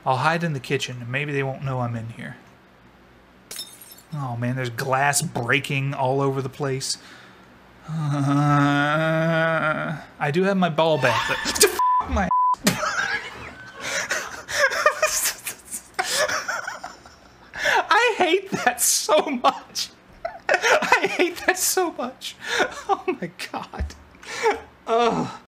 I'll hide in the kitchen, and maybe they won't know I'm in here. Oh man, there's glass breaking all over the place. I do have my ball back, but my I hate that so much. I hate that so much. Oh my god. Ugh.